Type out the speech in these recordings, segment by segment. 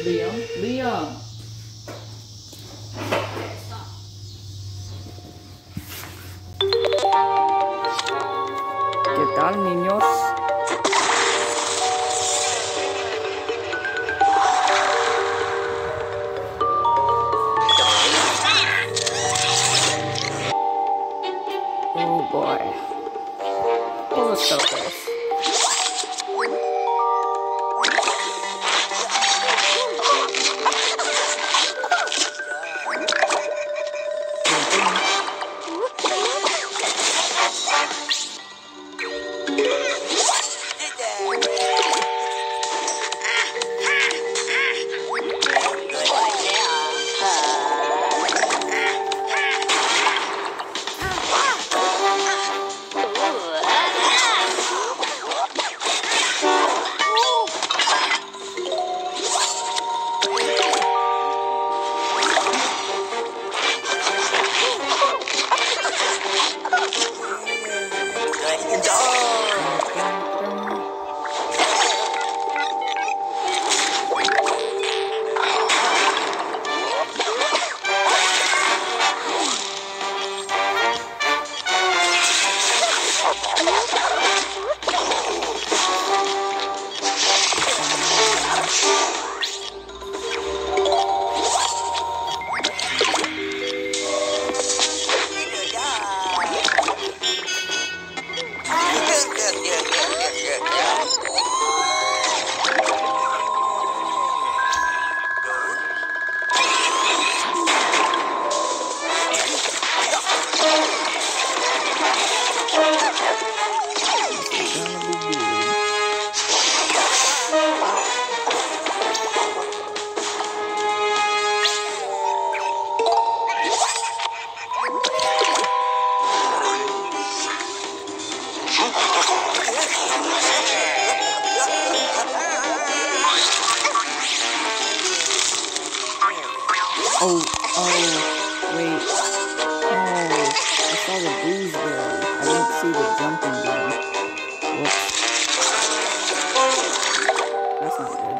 Liam? Liam! ¿Qué tal, niños? Oh boy. Well, let's start this. Oh, wait. Oh, I saw the gooseberry. I didn't see the jumping bean. Whoops. That's not good.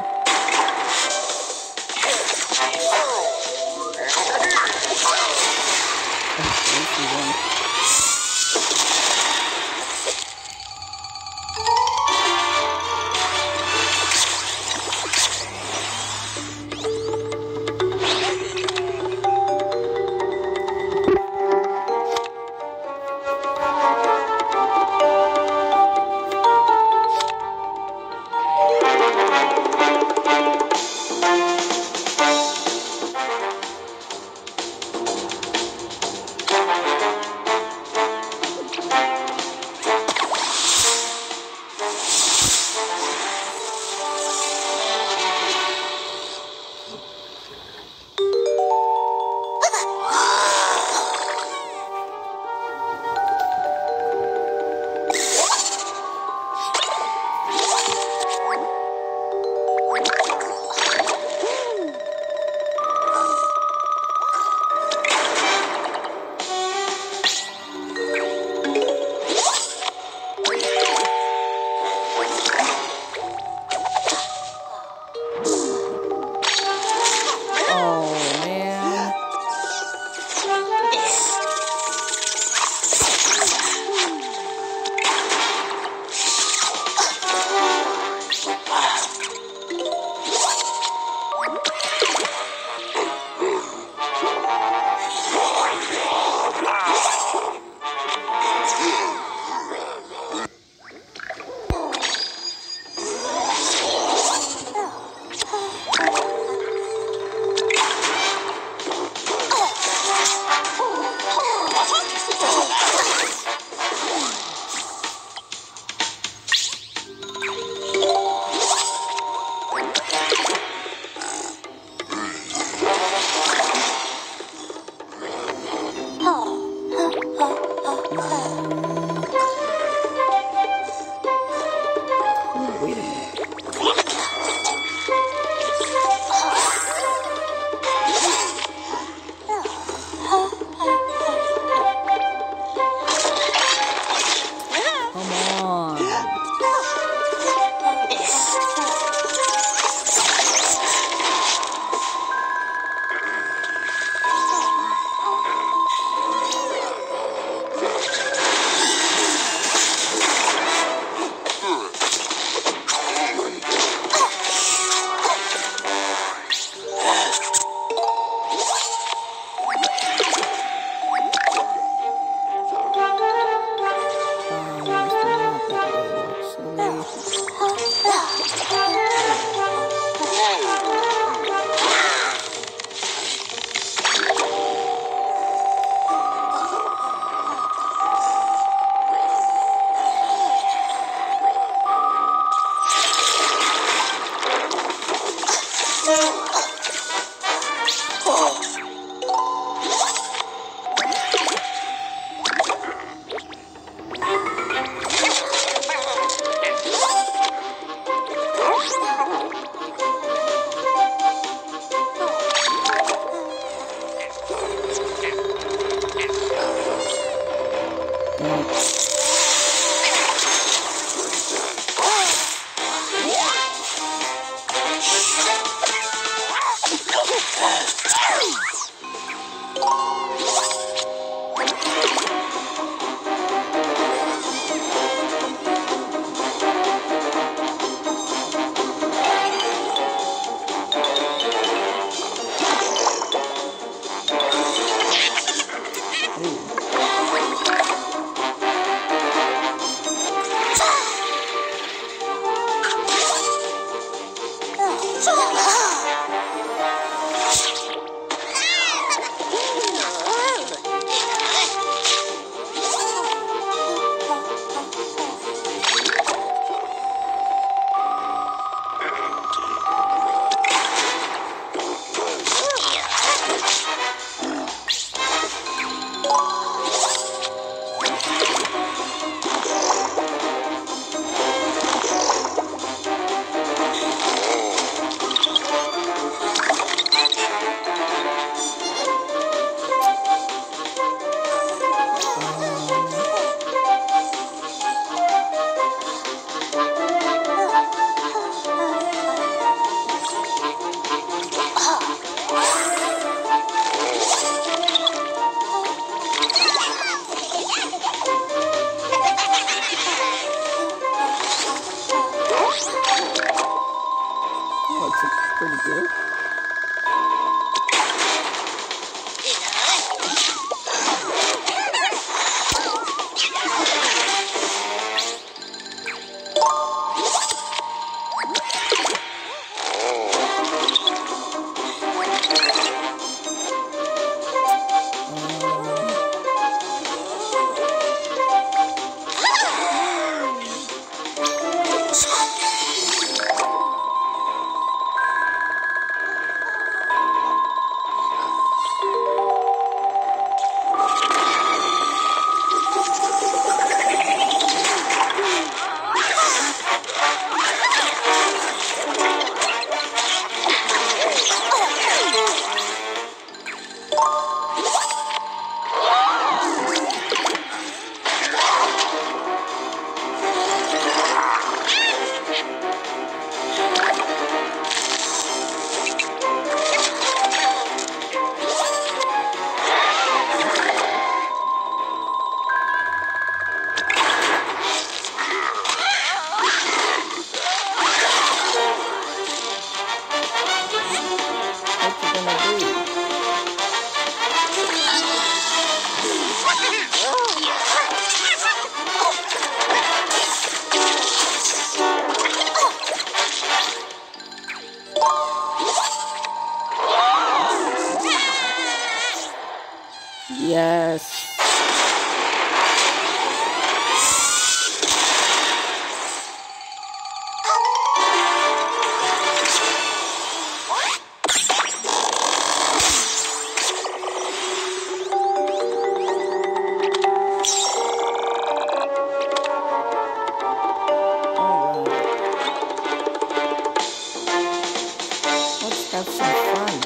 Pretty good. Yes. Let's have some fun.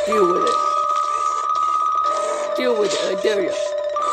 Deal with it. Deal with it, I dare you.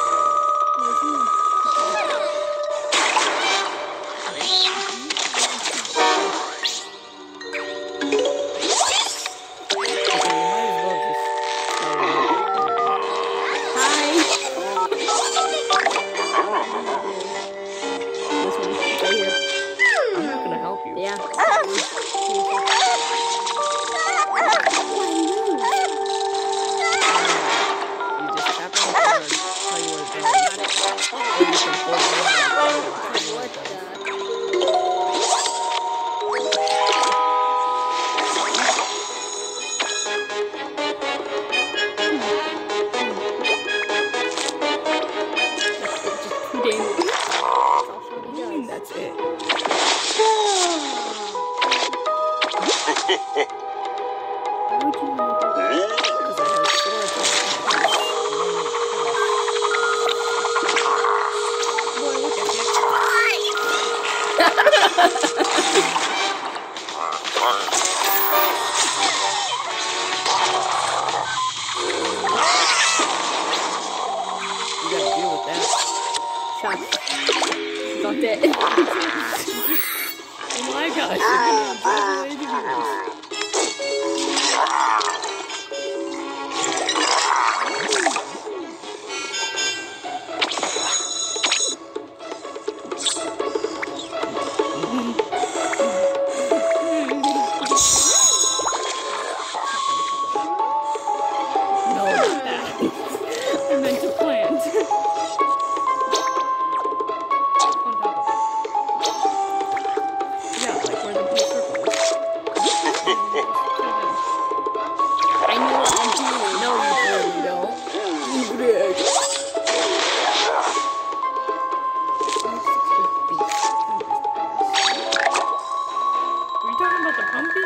That's it. You gotta deal with that. Shots. Got it. Oh my gosh, you're gonna drive away the viewers. No, not that. I meant to plant. Yeah, like where the blue circle is. I know what I'm doing. No, you really don't. You big. Were you talking about the pumpkin?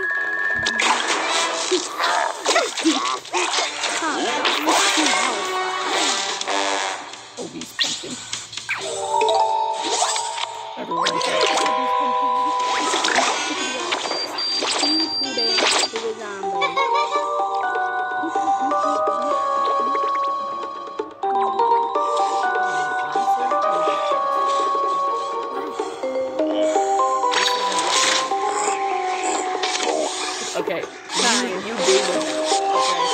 Obese pumpkin. Everyone says obese pumpkin. Okay, you do it. Okay.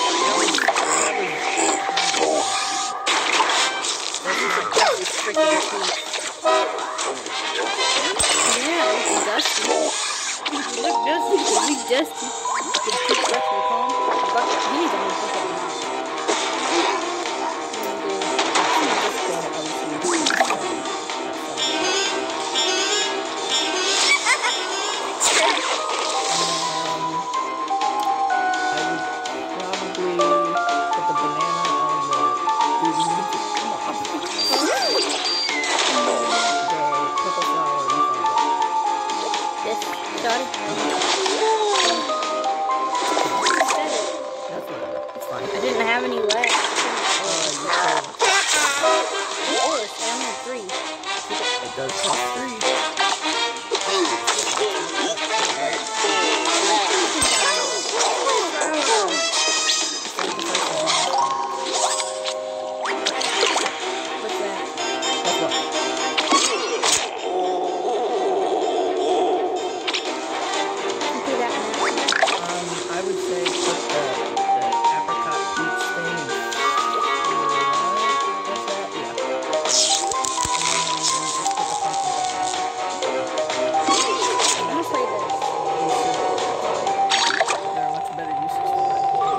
Yeah, it's dusty. You look dusty. We dusty. The toothbrush will come. He needs to put that in. I didn't have any left. Oh, it's only 3. It does cost 3. What's that? That's what. Do that now. I would say put the apricot peach thing in. What's that? Yeah. And then just put the pumpkin I'm gonna play this. There are much better uses for that.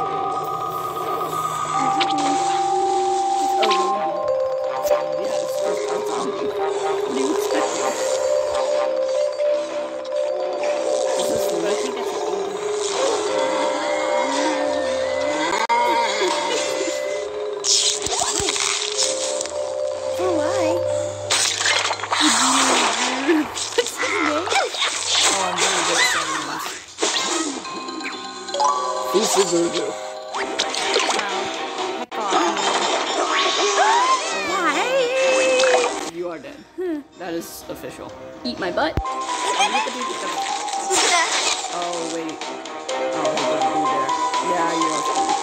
Oh, Yeah, it's just a zombie. What do you expect? Is this the I way? think that's an oh, why? What's his name? Oh, I'm really good at saying this. Fufu Voodoo. Why? You are dead. That is official. Eat my butt. Oh, wait. Oh, he doesn't do there. Yeah, you're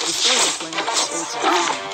destroy the planet.